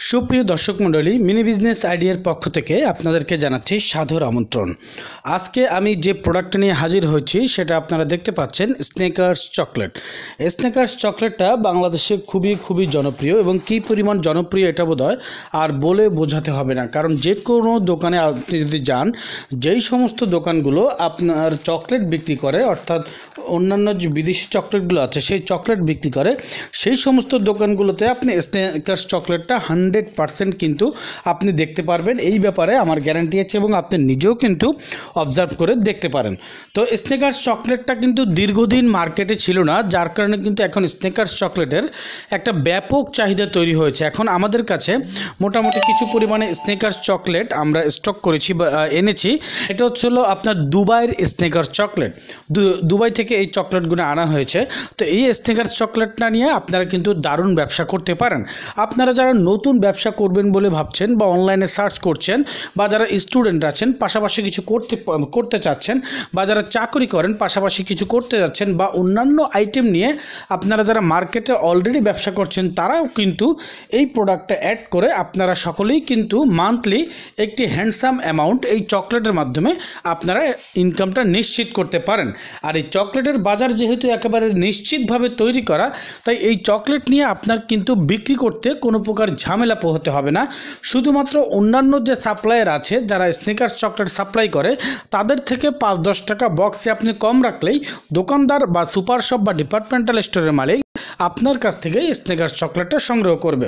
সুপ্রিয় দর্শক মণ্ডলী, মিনি বিজনেস আইডিয়ার পক্ষ থেকে আপনাদেরকে জানাচ্ছি সাদর আমন্ত্রণ। আজকে আমি যে প্রোডাক্ট নিয়ে হাজির হয়েছি সেটা আপনারা দেখতে পাচ্ছেন স্নেকার্স চকলেট। স্নেকার্স চকলেটটা বাংলাদেশে খুবই জনপ্রিয় এবং কী পরিমাণ জনপ্রিয় এটা বোধহয় আর বলে বোঝাতে হবে না। কারণ যে কোনো দোকানে আপনি যদি যান, যেই সমস্ত দোকানগুলো আপনার চকলেট বিক্রি করে, অর্থাৎ অন্যান্য যে বিদেশি চকলেটগুলো আছে সেই চকলেট বিক্রি করে, সেই সমস্ত দোকানগুলোতে আপনি স্নেকার্স চকলেটটা 100% কিন্তু আপনি দেখতে পারবেন। এই ব্যাপারে আমার গ্যারান্টি আছে এবং আপনি নিজেও কিন্তু অবজার্ভ করে দেখতে পারেন। তো স্নেকার্স চকলেটটা কিন্তু দীর্ঘদিন মার্কেটে ছিল না, যার কারণে কিন্তু এখন স্নেকার্স চকলেটের একটা ব্যাপক চাহিদা তৈরি হয়েছে। এখন আমাদের কাছে মোটামুটি কিছু পরিমাণে স্নেকার্স চকলেট আমরা স্টক করেছি বা এনেছি। এটা হলো আপনার দুবাইয়ের স্নেকার্স চকলেট। দুবাই থেকে এই চকলেটগুলো আনা হয়েছে। তো এই স্নেকার্স চকলেটটা নিয়ে আপনারা কিন্তু দারুণ ব্যবসা করতে পারেন। আপনারা যারা নতুন ব্যবসা করবেন বলে ভাবছেন বা অনলাইনে সার্চ করছেন, বা যারা স্টুডেন্ট আছেন পাশাপাশি কিছু করতে চাচ্ছেন, বা যারা চাকরি করেন পাশাপাশি কিছু করতে যাচ্ছেন, বা অন্যান্য আইটেম নিয়ে আপনারা যারা মার্কেটে অলরেডি ব্যবসা করছেন, তারাও কিন্তু এই প্রোডাক্টটা অ্যাড করে আপনারা সকলেই কিন্তু মান্থলি একটি হ্যান্ডসাম অ্যামাউন্ট এই চকলেটের মাধ্যমে আপনারা ইনকামটা নিশ্চিত করতে পারেন। আর এই চকলেটের বাজার যেহেতু একেবারে নিশ্চিতভাবে তৈরি করা, তাই এই চকলেট নিয়ে আপনার কিন্তু বিক্রি করতে কোনো প্রকার ঝামেলা পোহাতে হবে না। শুধুমাত্র অন্যান্য যে সাপ্লায়ার আছে যারা স্নেকার্স চকলেট সাপ্লাই করে, তাদের থেকে 5-10 টাকা বক্সে আপনি কম রাখলেই দোকানদার বা সুপার শপ বা ডিপার্টমেন্টাল স্টোরের মালিক আপনার কাছ থেকে স্নেকার্স চকলেটটা সংগ্রহ করবে।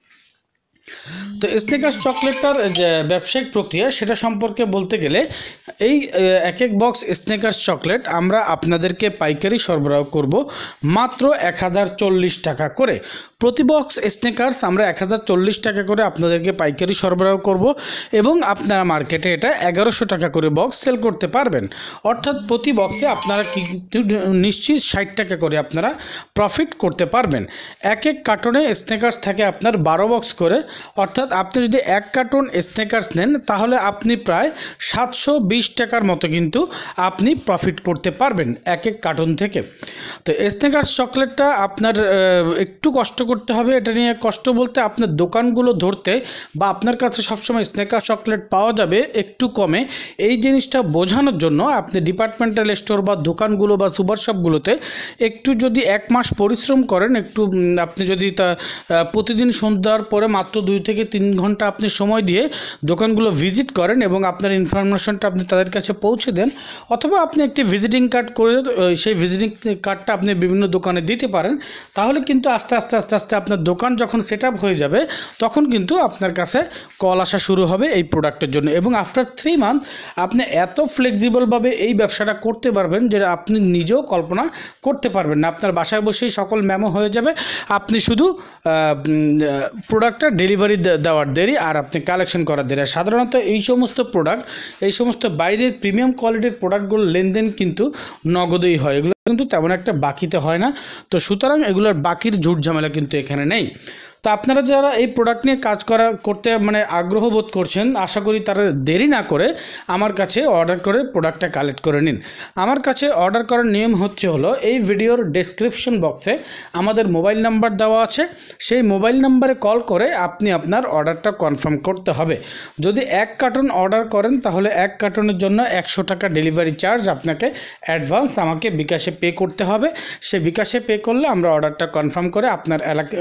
তো স্নেকার্স চকলেটটার যে ব্যবসায়িক প্রক্রিয়া সেটা সম্পর্কে বলতে গেলে, এই এক বক্স স্নেকার্স চকলেট আমরা আপনাদেরকে পাইকারি সরবরাহ করব মাত্র 1040 টাকা করে। প্রতি বক্স স্নেকার্স আমরা 1040 টাকা করে আপনাদেরকে পাইকারি সরবরাহ করব এবং আপনারা মার্কেটে এটা 1100 টাকা করে বক্স সেল করতে পারবেন। অর্থাৎ প্রতি বক্সে আপনারা কিন্তু নিশ্চিত 60 টাকা করে আপনারা প্রফিট করতে পারবেন। এক কার্টনে স্নেকার্স থাকে আপনার 12 বক্স করে, অর্থাৎ আপনি যদি 1 কার্টন স্নেকার্স নেন তাহলে আপনি প্রায় 720 টাকার মতো কিন্তু আপনি প্রফিট করতে পারবেন এক কার্টন থেকে। তো স্নেকার্স চকলেটটা আপনার একটু কষ্ট করতে হবে। এটা নিয়ে কষ্ট বলতে আপনার দোকানগুলো ধরতে বা আপনার কাছে সবসময় স্নেকার্স চকলেট পাওয়া যাবে একটু কমে, এই জিনিসটা বোঝানোর জন্য আপনি ডিপার্টমেন্টাল স্টোর বা দোকানগুলো বা সুপার শপগুলোতে একটু যদি 1 মাস পরিশ্রম করেন, একটু আপনি যদি তা প্রতিদিন সন্ধ্যার পরে মাত্র 2 থেকে 3 ঘন্টা আপনি সময় দিয়ে দোকানগুলো ভিজিট করেন এবং আপনার ইনফরমেশনটা আপনি তাদের কাছে পৌঁছে দেন, অথবা আপনি একটি ভিজিটিং কার্ড করে সেই ভিজিটিং কার্ডটা আপনি বিভিন্ন দোকানে দিতে পারেন, তাহলে কিন্তু আস্তে আস্তে আপনার দোকান যখন সেট আপ হয়ে যাবে তখন কিন্তু আপনার কাছে কল আসা শুরু হবে এই প্রোডাক্টের জন্য। এবং আফটার 3 মান্থ আপনি এত ফ্লেক্সিবলভাবে এই ব্যবসাটা করতে পারবেন যে আপনি নিজেও কল্পনা করতে পারবেন না। আপনার বাসায় বসেই সকল মেমো হয়ে যাবে, আপনি শুধু প্রোডাক্টটা ডেলিভারি দেওয়ার দেরি আর আপনি কালেকশন করার দেরি। সাধারণত এই সমস্ত প্রোডাক্ট, এই সমস্ত বাইরের প্রিমিয়াম কোয়ালিটির প্রোডাক্টগুলোর লেনদেন কিন্তু নগদেই হয়, এগুলো কিন্তু তেমন একটা বাকিতে হয় না। তো সুতরাং এগুলোর বাকির ঝুট ঝামেলা কিন্তু এখানে নেই। তো আপনারা যারা এই প্রোডাক্ট নিয়ে কাজ করতে আগ্রহ বোধ করছেন, আশা করি তারা দেরি না করে আমার কাছে অর্ডার করে প্রোডাক্টটা কালেক্ট করে নিন। আমার কাছে অর্ডার করার নিয়ম হলো, এই ভিডিওর ডেসক্রিপশন বক্সে আমাদের মোবাইল নাম্বার দেওয়া আছে, সেই মোবাইল নাম্বারে কল করে আপনি আপনার অর্ডারটা কনফার্ম করতে হবে। যদি 1 কার্টন অর্ডার করেন তাহলে 1 কার্টনের জন্য 100 টাকা ডেলিভারি চার্জ আপনাকে অ্যাডভান্স আমাকে বিকাশে পে করতে হবে। সে বিকাশে পে করলে আমরা অর্ডারটা কনফার্ম করে আপনার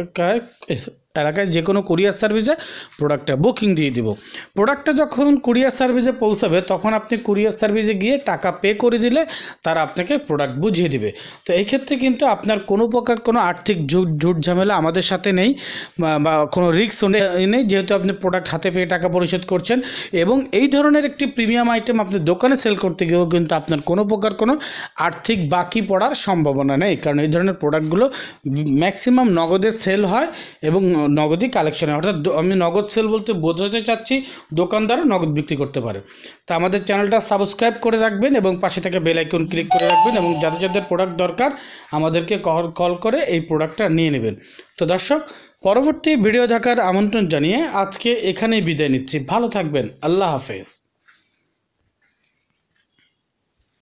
এলাকায় যে কোনো কুরিয়ার সার্ভিসে প্রোডাক্টটা বুকিং দিয়ে দিব। প্রোডাক্টটা যখন কুরিয়ার সার্ভিসে পৌঁছাবে তখন আপনি কুরিয়ার সার্ভিসে গিয়ে টাকা পে করে দিলে তারা আপনাকে প্রোডাক্ট বুঝিয়ে দিবে। তো এই ক্ষেত্রে কিন্তু আপনার কোনো প্রকার কোনো আর্থিক ঝুট ঝামেলা আমাদের সাথে নেই বা কোনো রিস্ক নেই, যেহেতু আপনি প্রোডাক্ট হাতে পেয়ে টাকা পরিশোধ করছেন। এবং এই ধরনের একটি প্রিমিয়াম আইটেম আপনি দোকানে সেল করতে গিয়েও কিন্তু আপনার কোনো প্রকার কোনো আর্থিক বাকি পড়ার সম্ভাবনা নেই, কারণ এই ধরনের প্রোডাক্টগুলো ম্যাক্সিমাম নগদে সেল হয় এবং নগদই কালেকশন হয়। অর্থাৎ আমি নগদ সেল বলতে বোঝাতে চাচ্ছি দোকানদারও নগদ বিক্রি করতে পারে। তো আমাদের চ্যানেলটা সাবস্ক্রাইব করে রাখবেন এবং পাশে থেকে বেল আইকন ক্লিক করে রাখবেন, এবং যাদের প্রোডাক্ট দরকার আমাদেরকে কল করে এই প্রোডাক্টটা নিয়ে নেবেন। তো দর্শক, পরবর্তী ভিডিও দেখার আমন্ত্রণ জানিয়ে আজকে এখানেই বিদায় নিচ্ছি। ভালো থাকবেন। আল্লাহ হাফেজ।